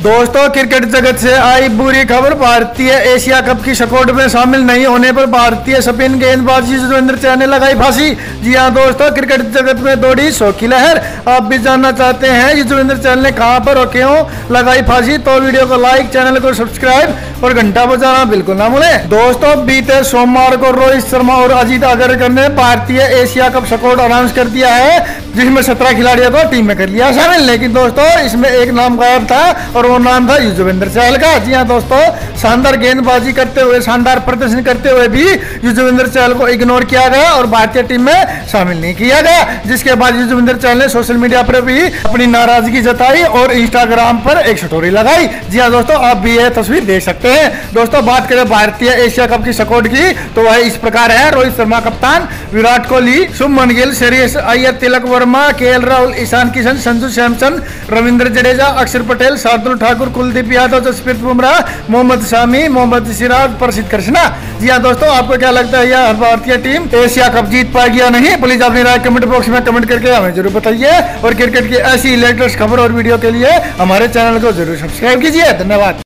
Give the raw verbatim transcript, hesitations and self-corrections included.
दोस्तों, क्रिकेट जगत से आई बुरी खबर। भारतीय एशिया कप की स्क्वाड में शामिल नहीं होने पर भारतीय स्पिन गेंदबाज युजवेंद्र चहल ने लगाई फांसी। जी हां दोस्तों, क्रिकेट जगत में दौड़ी शौकी लहर। आप भी जानना चाहते हैं युजवेंद्र चहल ने कहां पर और क्यों लगाई फांसी? तो वीडियो को लाइक, चैनल को सब्सक्राइब और घंटा बजाना बिल्कुल ना भूलें। दोस्तों, बीते सोमवार को रोहित शर्मा और अजीत अग्रकर ने भारतीय एशिया कप स्क्वाड अनाउंस कर दिया है, जिसमें सत्रह खिलाड़ियों को टीम में कर लिया शामिल। लेकिन दोस्तों, इसमें एक नाम गायब था और वो नाम था युजवेंद्र चहल का। जी हां दोस्तों, शानदार गेंदबाजी करते हुए, शानदार प्रदर्शन करते हुए भी युजवेंद्र चहल को इग्नोर किया गया और भारतीय टीम में शामिल नहीं किया गया। जिसके बाद युजवेंद्र चहल ने सोशल मीडिया पर भी अपनी नाराजगी जताई और इंस्टाग्राम पर एक स्टोरी लगाई। जी हां दोस्तों, आप भी यह तस्वीर देख सकते हैं। दोस्तों, बात करें भारतीय एशिया कप की स्क्वाड की तो वह इस प्रकार है। रोहित शर्मा कप्तान, विराट कोहली, शुभमन गिल, श्रेयस अय्यर, तिलक वर्मा, के एल राहुल, ईशान किशन, संजू सैमसन, रविंद्र जडेजा, अक्षर पटेल, शार्दुल ठाकुर, कुलदीप यादव, जसप्रीत बुमराह, मोहम्मद शामी, मोहम्मद सिराज, प्रसिद्ध कृष्णा। जी हाँ दोस्तों, आपको क्या लगता है यह भारतीय टीम एशिया कप जीत पाएगी या नहीं? प्लीज अपनी राय कमेंट बॉक्स में कमेंट करके हमें जरूर बताइए और क्रिकेट की ऐसी लेटेस्ट खबर और वीडियो के लिए हमारे चैनल को जरूर सब्सक्राइब कीजिए। धन्यवाद।